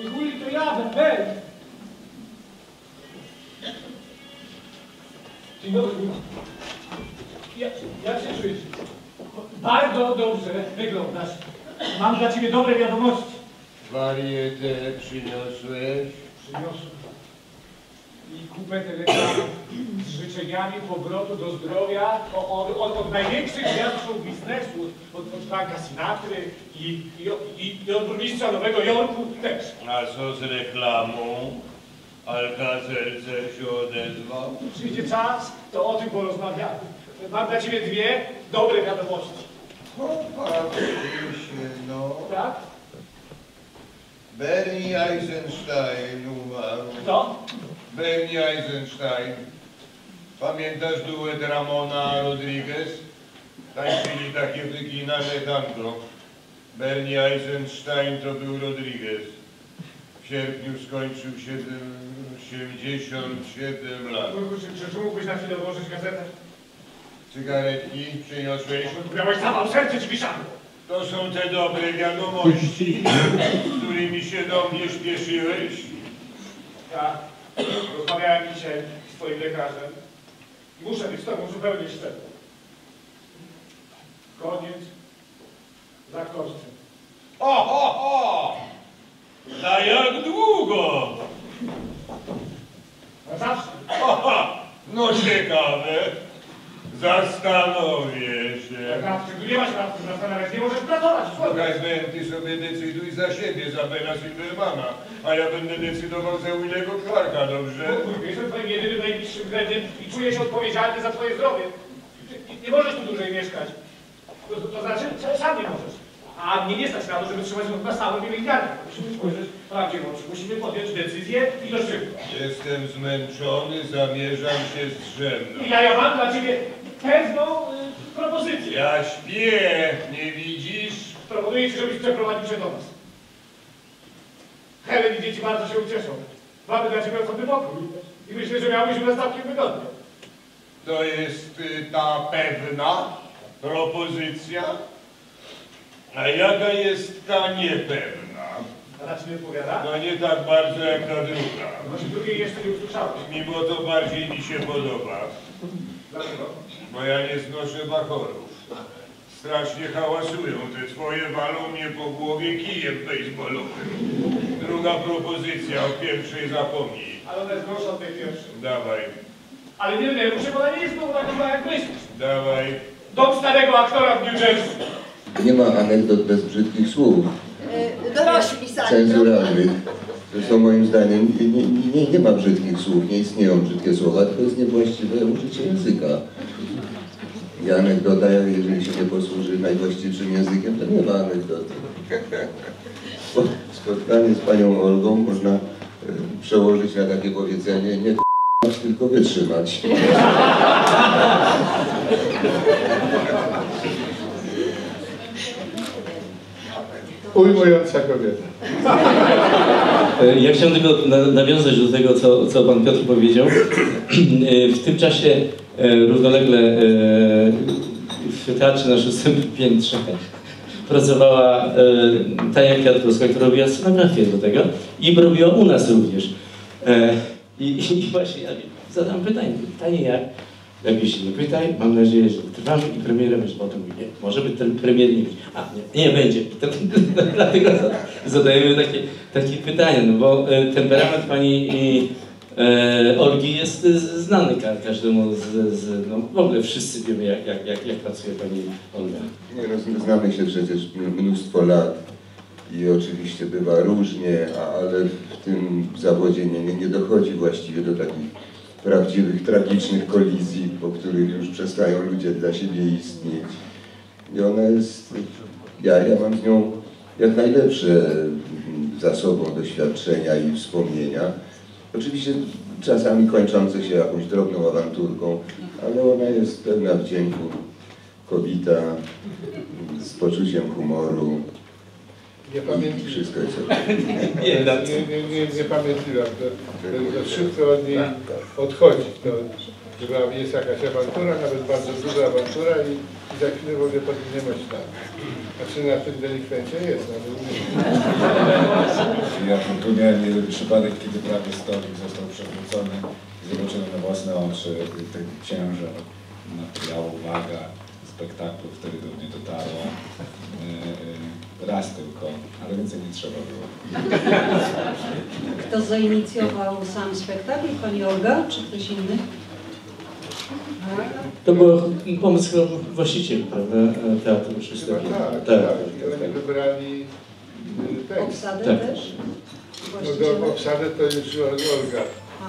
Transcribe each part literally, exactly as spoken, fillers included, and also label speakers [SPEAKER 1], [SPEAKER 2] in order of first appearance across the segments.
[SPEAKER 1] Iguli, to ja, Bel. Dzień dobry. Ja, jak się czujesz? Bardzo dobrze wyglądasz. Mam dla ciebie dobre wiadomości.
[SPEAKER 2] Warietę przyniosłeś?
[SPEAKER 1] Przyniosłem. I kupę telegramów z życzeniami powrotu do zdrowia od, od, od największych gwiazd biznesu, od, od Franka Sinatry i, i, i, i od burmistrza Nowego Jorku też.
[SPEAKER 2] A co z reklamą? Alcazerce się odezwał?
[SPEAKER 1] Przyjdzie czas, to o tym porozmawiamy. Mam dla ciebie dwie dobre wiadomości.
[SPEAKER 2] Popatrzcie się, no.
[SPEAKER 1] Tak?
[SPEAKER 2] Bernie Eisenstein umarł.
[SPEAKER 1] Kto?
[SPEAKER 2] Bernie Eisenstein. Pamiętasz duet Ramona Rodriguez? Tańczyli takie wyginane tango. Bernie Eisenstein to był Rodriguez. W sierpniu skończył siedemdziesiąt siedem lat.
[SPEAKER 1] Czy, czy, czy mógłbyś na chwilę odłożyć gazetę?
[SPEAKER 2] Cygaretki przyniosłeś?
[SPEAKER 1] Miałeś zawał, serce ci wysiadło.
[SPEAKER 2] To są te dobre wiadomości, z którymi się do mnie śpieszyłeś.
[SPEAKER 1] Ja rozmawiałem dzisiaj z twoim lekarzem i muszę być z tobą zupełnie szczery. Koniec z aktorstwem.
[SPEAKER 2] O, ho, ho! Na jak długo?
[SPEAKER 1] Na zawsze.
[SPEAKER 2] Aha, no ciekawe. Zastanowię się.
[SPEAKER 1] Naprawdę, nie ma się nad tym zastanawiać, nie możesz pracować.
[SPEAKER 2] Słuchaj, Ben, ty sobie decyduj za siebie, za Bena Silvermana, a ja będę decydował za Willego Clarka, dobrze?
[SPEAKER 1] Jestem twoim jedynym najbliższym względem i czuję się odpowiedzialny za twoje zdrowie. Nie, nie możesz tu dłużej mieszkać. To, to, to znaczy, sam nie możesz. A mnie nie stać na to, żeby trzymać nóg na stałe pielęgniarki. Musimy spojrzeć prawdzie w oczy. Musimy podjąć decyzję i do szybko.
[SPEAKER 2] Jestem zmęczony, zamierzam się zdrzemnąć.
[SPEAKER 1] Ja, ja mam dla ciebie pewną y, propozycję.
[SPEAKER 2] Ja śpię, nie widzisz?
[SPEAKER 1] Proponuję ci, żebyś przeprowadził się do nas. Helen i dzieci bardzo się ucieszą. Mamy dla ciebie osobny pokój. I myślę, że miałbyś u nas całkiem wygodnie.
[SPEAKER 2] To jest y, ta pewna propozycja? A jaka jest ta niepewna?
[SPEAKER 1] A na ciebie odpowiada?
[SPEAKER 2] No nie tak bardzo jak ta druga.
[SPEAKER 1] Może drugiej jeszcze nie usłyszałeś.
[SPEAKER 2] Mimo to bardziej mi się podoba.
[SPEAKER 1] Dlaczego?
[SPEAKER 2] Bo ja nie znoszę bachorów. Strasznie hałasują. Te twoje walą mnie po głowie kijem baseballowym. Druga propozycja, o pierwszej zapomnij.
[SPEAKER 1] Ale ona jest gorsza od tej pierwszej.
[SPEAKER 2] Dawaj,
[SPEAKER 1] Ale nie denerwuj się, bo ona nie jest znowu taka zła jak myślisz.
[SPEAKER 2] dawaj.
[SPEAKER 1] Dom starego aktora w New Jersey.
[SPEAKER 3] Nie ma anegdot bez brzydkich słów.
[SPEAKER 4] Yy, dorośli sami.
[SPEAKER 3] Cenzuralnych. Zresztą moim zdaniem nie, nie, nie, nie ma brzydkich słów, nie istnieją brzydkie słowa, tylko jest niewłaściwe użycie języka. I anegdota, jeżeli się nie posłuży najwłaściwszym językiem, to nie ma anegdoty. Spotkanie z panią Olgą można y, przełożyć na takie powiedzenie, nie k***ać, tylko wytrzymać.
[SPEAKER 5] Ujmująca kobieta.
[SPEAKER 6] Ja chciałem tylko nawiązać do tego, co, co pan Piotr powiedział. W tym czasie równolegle w Teatrze na szóstym piętrze pracowała Tania Kwiatkowska, która robiła scenografię do tego i robiła u nas również. I, i właśnie ja zadam pytanie, pytanie jak? Lepiej się nie pytaj, mam nadzieję, że trwamy i premierem już potem mówi, nie, może by ten premier nie być. A, nie, nie będzie. Dlatego zadajemy takie, takie pytania, no bo e, temperament pani e, Olgi jest znany każdemu z, z, no w ogóle wszyscy wiemy jak, jak, jak, jak pracuje pani Olga.
[SPEAKER 3] Nie, no, znamy się przecież mnóstwo lat i oczywiście bywa różnie, ale w tym zawodzie nie, nie, nie dochodzi właściwie do takich prawdziwych, tragicznych kolizji, po których już przestają ludzie dla siebie istnieć. I ona jest, ja, ja mam z nią jak najlepsze za sobą doświadczenia i wspomnienia. Oczywiście czasami kończące się jakąś drobną awanturką, ale ona jest pełna wdzięku, kobieta z poczuciem humoru.
[SPEAKER 5] Nie pamiętam.
[SPEAKER 3] Wszystko jest
[SPEAKER 5] nie, nie, nie, nie, nie pamiętam. To, to szybko od niej odchodzi. To, że jest jakaś awantura, nawet bardzo duża awantura i, i za chwilę w ogóle powinien być tam. Znaczy na tym delikwencie jest.
[SPEAKER 3] Ja tu
[SPEAKER 7] miałem jeden przypadek, kiedy prawie stolik został przewrócony i zobaczyłem na własne oczy ten ciężar materiału, waga spektaklu, wtedy do mnie dotarło. Yy, raz tylko, ale więcej nie trzeba było.
[SPEAKER 8] Kto zainicjował sam spektakl? Pani Olga czy ktoś inny?
[SPEAKER 6] To był pomysł chyba właścicieli, prawda, teatru
[SPEAKER 5] Chyba
[SPEAKER 6] Szystego.
[SPEAKER 5] tak, tak. I oni wybrali y, tekst.
[SPEAKER 8] Obsadę
[SPEAKER 6] Tak.
[SPEAKER 8] też?
[SPEAKER 5] No
[SPEAKER 8] Właściciele?
[SPEAKER 5] do obsady to już Olga.
[SPEAKER 8] Aha.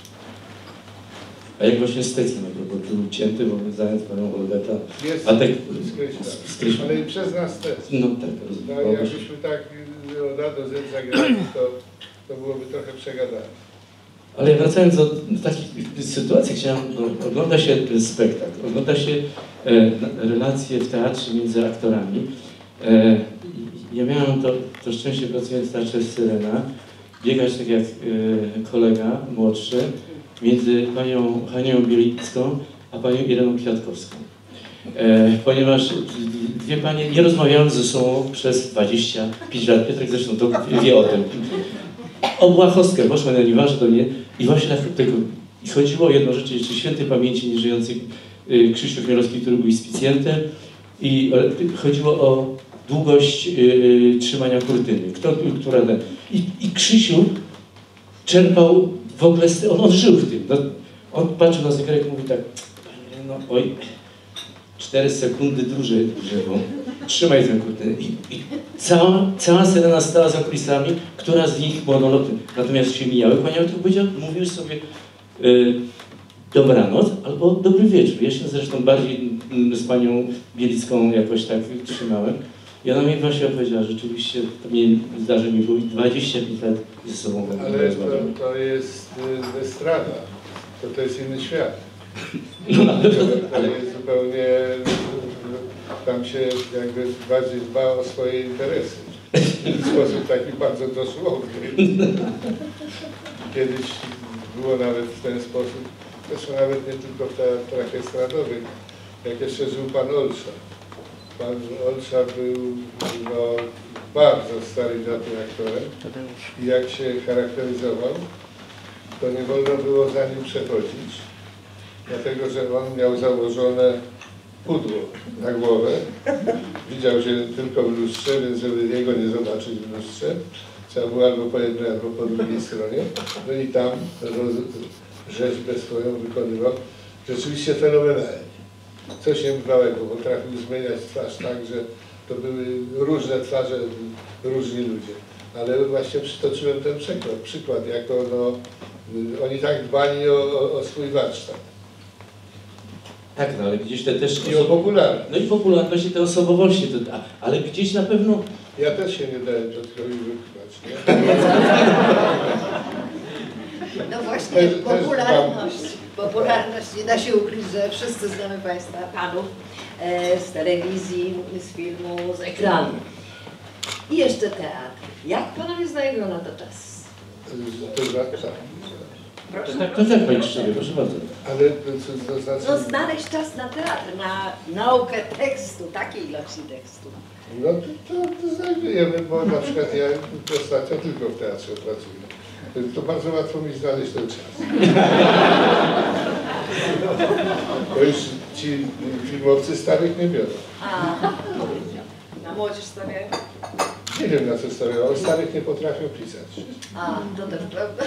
[SPEAKER 6] A jak właśnie z tekstem, bo był cięty, bo zając panią Olgetę.
[SPEAKER 5] Jest
[SPEAKER 6] A tak
[SPEAKER 5] skreśla.
[SPEAKER 6] skreśla.
[SPEAKER 5] Ale i przez nas też.
[SPEAKER 6] No tak,
[SPEAKER 5] No,
[SPEAKER 6] rozumiem.
[SPEAKER 5] jakbyśmy tak y, od A do Z zagrali, to, to byłoby trochę przegadane.
[SPEAKER 6] Ale wracając do takich sytuacji, chciałem, no, ogląda się spektakl, ogląda się e, relacje w teatrze między aktorami. E, ja miałem to, to szczęście, pracując w teatrze Syrena, biegać tak jak e, kolega młodszy między panią Hanią Bielicką a panią Ireną Kwiatkowską. E, ponieważ dwie panie nie rozmawiały ze sobą przez dwadzieścia pięć lat. Piotrek zresztą to wie o tym. O Błachowską poszła na nieważne do mnie i właśnie tak tego. I chodziło o jedną rzecz, jeszcze świętej pamięci nieżyjący y, Krzysztof Chmielowski, który był inspicjentem, i y, chodziło o długość y, trzymania kurtyny. Kto, która, i, I Krzysiu czerpał w ogóle, z, on, on żył w tym. No, on patrzył na zegarek i mówi tak, no oj, cztery sekundy dłużej, drzewo. Trzymaj tę kurtynę. I, i cała, cała Syrena stała za kulisami, która z nich monologów natomiast się mijały. Pani autor powiedział, mówił sobie y, dobranoc albo dobry wieczór. Ja się zresztą bardziej y, z panią Bielicką jakoś tak trzymałem. I ona mi właśnie opowiedziała, że rzeczywiście to mnie zdarzenie było dwadzieścia pięć lat ze sobą.
[SPEAKER 5] Ale to, to jest y, estrada. To, to jest inny świat.
[SPEAKER 6] No na pewno,
[SPEAKER 5] To
[SPEAKER 6] ale
[SPEAKER 5] jest zupełnie, tam się jakby bardziej dba o swoje interesy. W sposób taki bardzo dosłowny. Kiedyś było nawet w ten sposób, zresztą nawet nie tylko w teatrach estradowych, jak jeszcze żył pan Olsza. Pan Olsza był no, bardzo stary daty aktorem i jak się charakteryzował, to nie wolno było za nim przechodzić, dlatego że on miał założone pudło na głowę. Widział się tylko w lustrze, więc żeby jego nie zobaczyć w lustrze, trzeba było albo po jednej, albo po drugiej stronie. No i tam roz, rzeźbę swoją wykonywał. Rzeczywiście fenomenalnie. Coś niebywałego, bo potrafił zmieniać twarz tak, że to były różne twarze, różni ludzie. Ale właśnie przytoczyłem ten przykład, przykład jako no, oni tak dbali o, o, o swój warsztat.
[SPEAKER 6] tak, no ale gdzieś te też...
[SPEAKER 5] I o popularność.
[SPEAKER 6] No i popularność i te osobowości, to, a, ale gdzieś na pewno...
[SPEAKER 5] Ja też się nie dałem Piotrowi wypchać, nie?
[SPEAKER 4] No właśnie,
[SPEAKER 5] Też- też
[SPEAKER 4] popularność. Popularność, nie da się ukryć, że wszyscy znamy Państwa, panów e, z telewizji, z filmu, z ekranu. I jeszcze teatr. Jak Panowie znajdują na to czas?
[SPEAKER 5] To znaczy,
[SPEAKER 6] To tak, to tak, Pani Krzysztofie, proszę bardzo.
[SPEAKER 5] ale to, to, to znaczy,
[SPEAKER 4] No znaleźć czas na teatr, na naukę tekstu, takiej ilości tekstu.
[SPEAKER 5] no to, to, to znajdujemy, bo na przykład ja ostatnio tylko w teatrze pracuję. To bardzo łatwo mi znaleźć ten czas. Bo już ci filmowcy starych nie biorą.
[SPEAKER 4] A na młodzież stawiają?
[SPEAKER 5] Nie wiem na co stawiają, ale starych nie potrafią pisać.
[SPEAKER 4] A, to też prawda.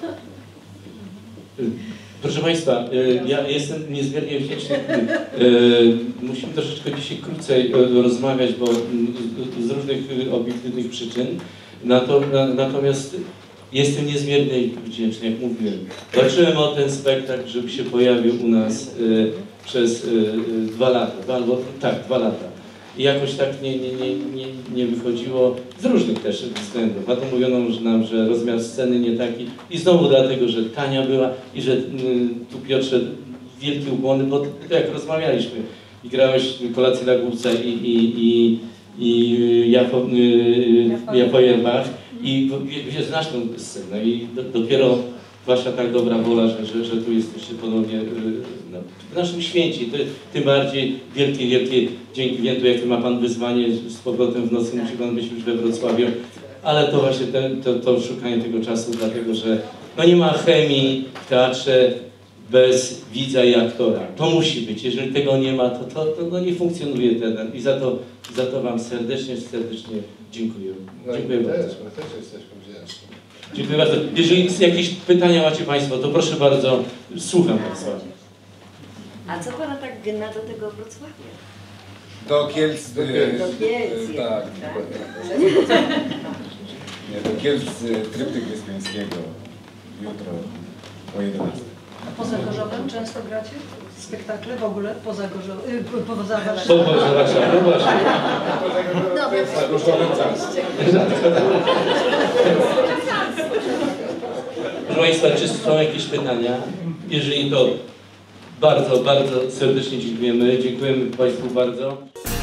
[SPEAKER 6] Proszę Państwa, y, ja jestem niezmiernie wdzięczny. Y, Musimy troszeczkę dzisiaj krócej y, rozmawiać, bo y, z różnych y, obiektywnych przyczyn. Nato, na, natomiast jestem niezmiernie wdzięczny, jak mówiłem. Walczyłem o ten spektakl, żeby się pojawił u nas y, przez y, y, dwa lata, dwa, albo tak, dwa lata. I jakoś tak nie, nie, nie, nie, nie wychodziło z różnych też względów. A to mówiono nam, że rozmiar sceny nie taki. I znowu dlatego, że tania była i że y, tu Piotrze wielkie ukłony, bo to jak rozmawialiśmy i grałeś kolację na główce i, i, i, i Jafo, y, Jafo Jerbach i wiesz, znasz tę scenę i do, dopiero wasza tak dobra wola, że, że, że tu jesteście ponownie y, no, w naszym święcie. To, tym bardziej wielkie, wielkie dzięki Świętu, jakie ma Pan wyzwanie z powrotem w nocy, musi Pan być już we Wrocławiu. ale to właśnie ten, to, to szukanie tego czasu, dlatego że no nie ma chemii w teatrze bez widza i aktora. To musi być. Jeżeli tego nie ma, to, to, to no nie funkcjonuje ten. I za to, za to Wam serdecznie, serdecznie dziękuję.
[SPEAKER 5] No
[SPEAKER 6] Dziękuję
[SPEAKER 5] i
[SPEAKER 6] bardzo.
[SPEAKER 5] też, my też jesteśmy wdzięczni.
[SPEAKER 6] Dziękuję bardzo. Jeżeli jakieś pytania macie Państwo, to proszę bardzo, słucham Państwa.
[SPEAKER 4] A co pana tak gna do tego Wrocławia?
[SPEAKER 7] Do Kielc...
[SPEAKER 5] Do Kielc.
[SPEAKER 4] Do Kielc,
[SPEAKER 7] e, Tak.
[SPEAKER 4] tak?
[SPEAKER 7] Nie, do Kielc e, Tryptyk Wyspiańskiego. Jutro o jedenastej.
[SPEAKER 8] A poza Gorzowem często gracie? Spektakle w ogóle? Poza Gorzowem? Y, poza
[SPEAKER 6] Po,
[SPEAKER 8] Warszawą?
[SPEAKER 6] po, Warszawa, no właśnie.
[SPEAKER 4] No,
[SPEAKER 6] Proszę Państwa, czy są jakieś pytania? Jeżeli to bardzo, bardzo serdecznie dziękujemy. Dziękujemy Państwu bardzo.